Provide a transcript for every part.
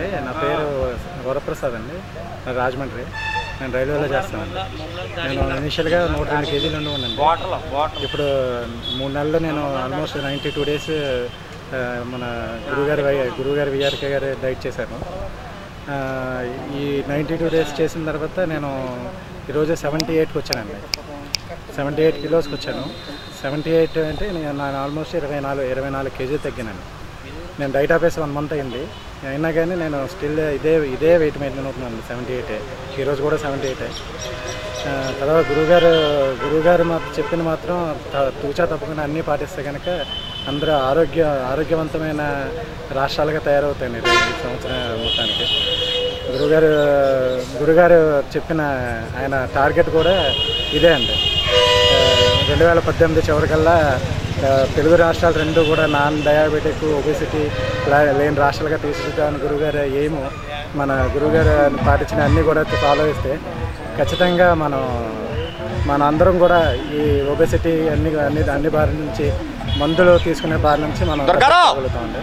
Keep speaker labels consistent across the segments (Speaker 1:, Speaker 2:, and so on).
Speaker 1: నా పేరు వరప్రసాద్ అండి, రాజమండ్రి. నేను రైల్వేలో చేస్తానండి. నేను ఇనిషియల్గా 102 కేజీలు ఉన్నానండి. ఇప్పుడు 3 నెలలు నేను ఆల్మోస్ట్ 92 డేస్ మన గురువుగారు విఆర్కే గారు డైట్ చేశాను. ఈ 92 డేస్ చేసిన తర్వాత నేను ఈరోజు 78కి వచ్చానండి. 78 కిలోస్కి వచ్చాను. 78 అంటే నేను ఆల్మోస్ట్ 24 కేజీలు తగ్గినాను. నేను డైట్ ఆపేసి 1 మంత్ అయింది. అయినా కానీ నేను స్టిల్ ఇదే వెయిట్ మెయింటైన్ అవుతున్నాను. 78. ఈరోజు కూడా 78. తర్వాత గురువుగారు చెప్పింది మాత్రం తూచా తప్పకుండా అన్నీ పాటిస్తే కనుక అందరూ ఆరోగ్యవంతమైన రాష్ట్రాలుగా తయారవుతాయండి ఈ సంవత్సరం మొత్తానికి. గురుగారు చెప్పిన ఆయన టార్గెట్ కూడా ఇదే అండి. 2018 చివరికల్లా తెలుగు రాష్ట్రాలు 2 కూడా నాన్ డయాబెటిక్, ఒబెసిటీ లేని రాష్ట్రాలుగా తీసుకుంటామని గురువుగారు ఏమో. మన గురువుగారు పాటించిన అన్నీ కూడా ఫాలో చేస్తే ఖచ్చితంగా మన అందరం కూడా ఈ ఒబెసిటీ అన్ని బారి నుంచి, మందులు తీసుకునే బారి నుంచి మనం తగ్గుతామండి.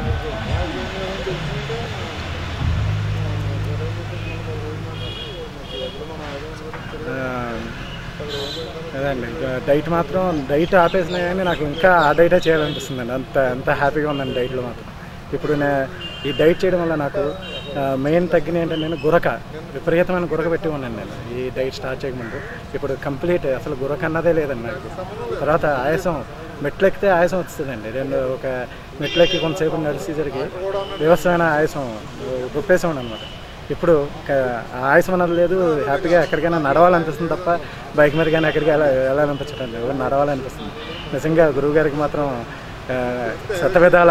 Speaker 1: అదండి డైట్ ఆపేసినా కానీ నాకు ఇంకా ఆ డైటే చేయాలనిపిస్తుందండి. అంత హ్యాపీగా ఉందండి డైట్లో మాత్రం. ఇప్పుడు ఈ డైట్ చేయడం వల్ల నాకు మెయిన్ తగ్గిన ఏంటంటే నేను విపరీతమైన గురక పెట్టి ఉన్నాను నేను ఈ డైట్ స్టార్ట్ చేయకముందు. ఇప్పుడు కంప్లీట్ అసలు గురక అన్నదే లేదండి నాకు. తర్వాత ఆయాసం, మెట్లెక్కితే ఆయాసం వస్తుందండి. ఒక మెట్లెక్కి కొంతసేపు నడిచేసరికి వ్యవస్థమైన ఆయాసం గుప్పేసాం అనమాట. ఇప్పుడు ఆయాసం అన్నది లేదు. హ్యాపీగా ఎక్కడికైనా నడవాలనిపిస్తుంది తప్ప బైక్ మీద కానీ ఎక్కడికి వెళ్ళాలనిపించడం లేదు, నడవాలనిపిస్తుంది. నిజంగా గురువుగారికి మాత్రం శతవిధాల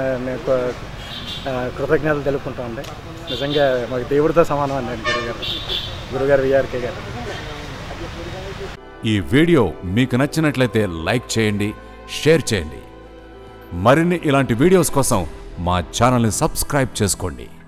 Speaker 1: కృతజ్ఞతలు తెలుపుకుంటామండి. నిజంగా మాకు దేవుడితో సమానం అండి గురుగారు విఆర్కే గారు.
Speaker 2: ఈ వీడియో మీకు నచ్చినట్లయితే లైక్ చేయండి, షేర్ చేయండి. మరిన్ని ఇలాంటి వీడియోస్ కోసం మా ఛానల్ని సబ్స్క్రైబ్ చేసుకోండి.